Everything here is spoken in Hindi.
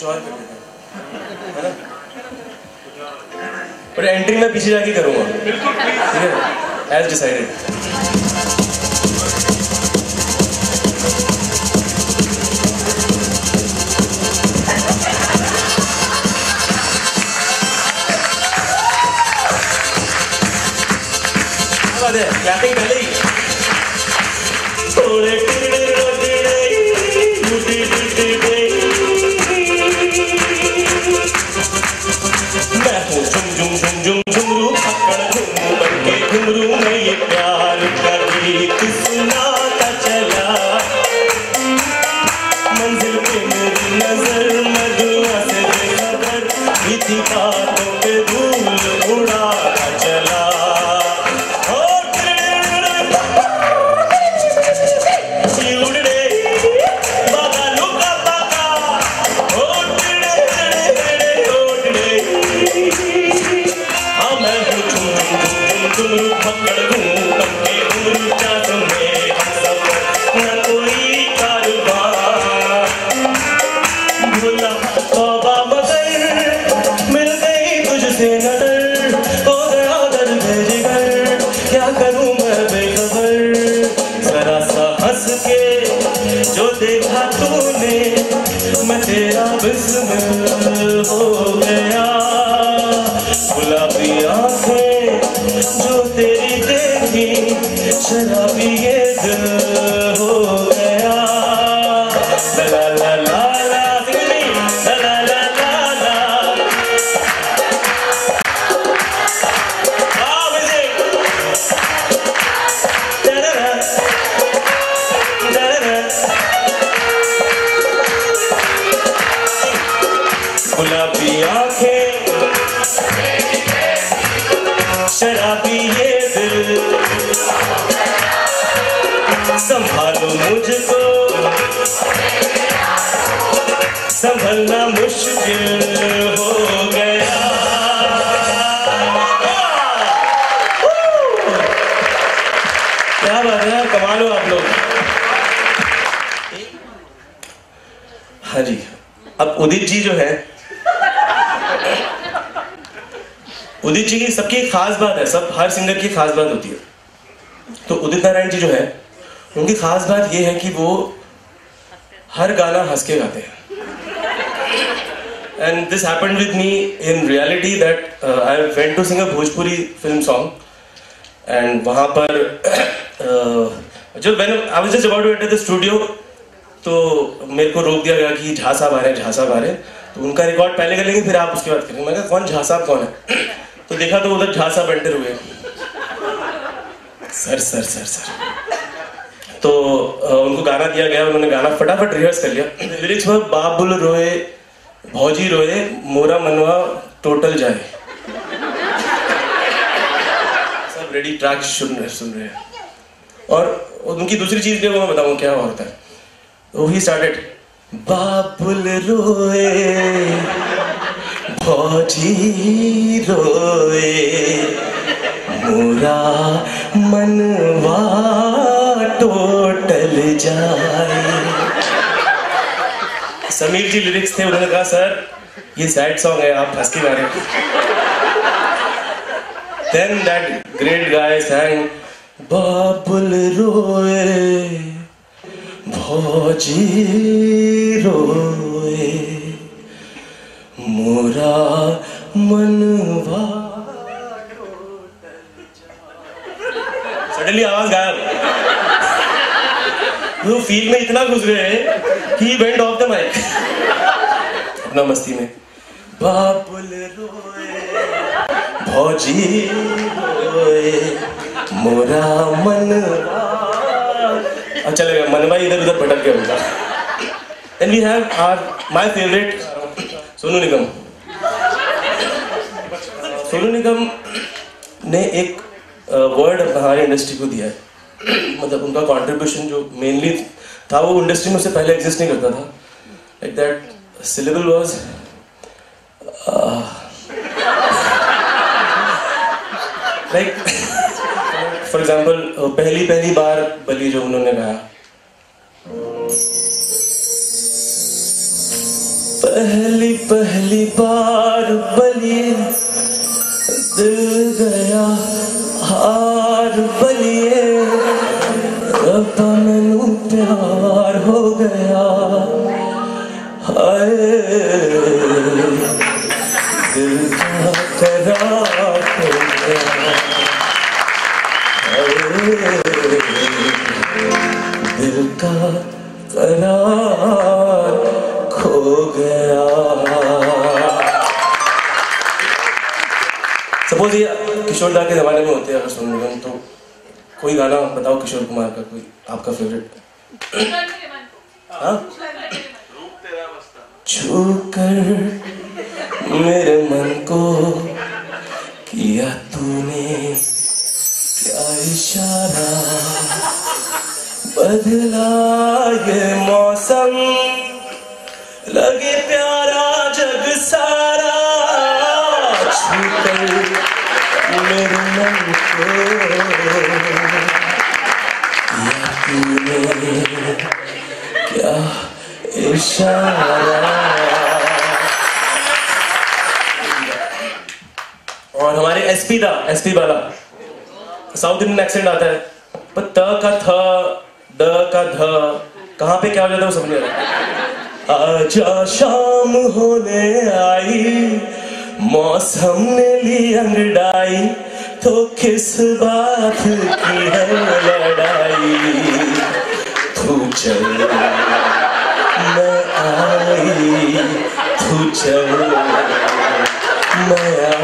कुछ और कर देते हैं, है ना? पर एंट्री मैं पीछे जाके करूँगा, ठीक है? As decided. क्लैपिंग पहले ही मैं हूँ झुम झुम झुम झुम झुमरू पकड़ झुम बनके घुमरू मैं ये प्यार का गीत सुनाता चला मंजिल पे मेरी नजर मधुआ से बेखबर बीती बातों पे धूल उड़ाता चला जो देखा तूने मैं तेरा बिस्मिल हो गया गुलाबी आंखें जो तेरी देखी शराबी ये दिल हो गया ला ला ला ला ला ला ला ला गुलाबी आंखें शराबी ये दिल संभालो मुझको संभलना मुश्किल हो गया क्या बात है कमाल हो आप लोग हाँ जी अब उदित जी जो है उदित जी की सबकी एक खास बात है सब हर सिंगर की खास बात होती है तो उदित नारायण जी जो है उनकी खास बात ये है कि वो हर गाना हंस के गाते हैं and this happened with me in reality that I went to sing a Bhojpuri film song and वहाँ पर जब when I was just about to enter the studio तो मेरे को रोक दिया गया कि झा साहब आ रहे हैं झा साहब आ रहे हैं तो उनका रिकॉर्ड पहले कर लेंगे फिर आप उसके बाद करेंगे मैं कहा कौन झा साहब कौन है तो देखा तो उधर झा साहब एंटर हुए सर सर सर सर तो उनको गाना दिया गया उन्होंने गाना फटाफट रिहर्स कर लिया लिरिक्स में बाबुल रोए भौजी रोए मोरा मनवा टोटल जाए सब रेडी ट्रैक सुन रहे हैं और उनकी दूसरी चीज भी मैं बताऊँ क्या होता है तो ही स्टार्टेड बाबुल रोए भौजी रोए मोरा मनवा टोटल जाए समीर जी लिरिक्स थे उन्होंने कहा सर ये सैड सॉन्ग है आप हंस के गा रहे then that great guy sang बाबुल रोए भौजी रोए मोरा मनवा सडनली आवाज गायब वो फील में इतना घुस गए कि वेंट ऑफ द माइक अपना मस्ती में बाबुल रोए भौजी रोए मोरा मनवा अब चलेगा मनवा इधर उधर भटक गया उनका and we have my favourite Sonu Nigam Sonu Nigam ने एक वर्ड हमारी इंडस्ट्री को दिया है मतलब उनका कंट्रीब्यूशन जो मेनली था वो इंडस्ट्री में उससे पहले एग्जिस्ट नहीं करता था like that syllable was like for example पहली बार बली जो उन्होंने गाया पहली पहली बार बलिए दिल गया हार बलिए रब्बा मैनू प्यार हो गया हाय दिल का करार हो गया दिल का करार खो गया। सपोज ये किशोर दा के जमाने में होते हैं अगर सुन रहे तो कोई गाना बताओ किशोर कुमार का कोई आपका फेवरेट। हाँ छू कर मेरे मन को किया तूने क्या इशारा बदला ये मौसम लगे प्यारा जग सारा छू कर मेरे मन को किया तूने क्या इशारा। और हमारे एसपी वाला साउथ इंडियन एक्सेंट आता है पर त का थ द का ध कहाँ पे क्या हो जाता है वो समझ नहीं आता। आजा शाम होने आई मौसम ने ली अंगड़ाई तो किस बात की है लड़ाई तू चल मैं आई तू चल मैं